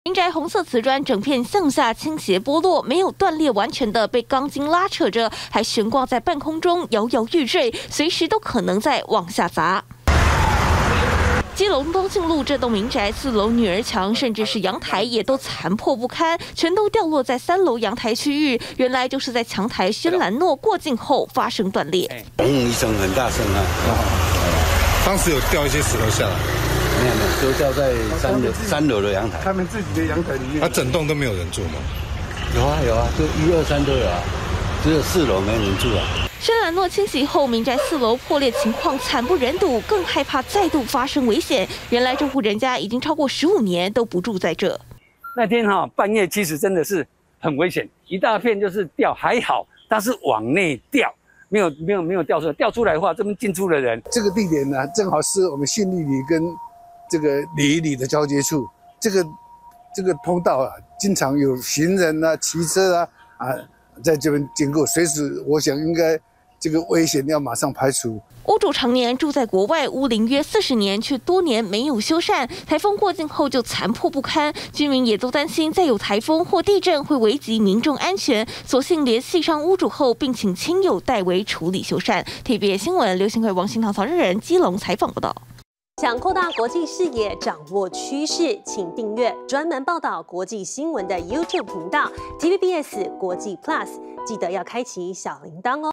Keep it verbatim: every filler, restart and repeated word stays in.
民宅红色瓷砖整片向下倾斜剥落，没有断裂完全的被钢筋拉扯着，还悬挂在半空中，摇摇欲坠，随时都可能再往下砸。 基隆东信路这栋民宅四楼女儿墙，甚至是阳台也都残破不堪，全都掉落在三楼阳台区域。原来就是在墙台轩兰诺过境后发生断裂。 轰一声很大声啊！ 当时有掉一些石头下来， 没有没有，都掉在三楼三楼的阳台。 他们自己的阳台里面。 啊，整栋都没有人住吗？ 有啊有啊，就一二三都有啊，只有四楼没人住啊。 轩兰诺清洗后，民宅四楼破裂情况惨不忍睹，更害怕再度发生危险。原来这户人家已经超过十五年都不住在这。 那天哈、哦、半夜，其实真的是很危险，一大片就是掉，还好它是往内掉，没有没有没有掉出来。掉出来的话，这边进出的人。 这个地点呢，正好是我们信义里跟这个里里的交接处。这个这个通道啊，经常有行人啊、骑车啊啊在这边经过，随时我想应该。 这个危险要马上排除。 屋主常年住在国外，屋龄约四十年，却多年没有修缮。台风过境后就残破不堪，居民也都担心再有台风或地震会危及民众安全，索性联系上屋主后，并请亲友代为处理修缮。T V B S 新闻刘新慧、王新堂、曹日仁基隆采访报道。 想扩大国际视野，掌握趋势，请订阅专门报道国际新闻的 YouTube 频道 T V B S 国际 Plus， 记得要开启小铃铛哦。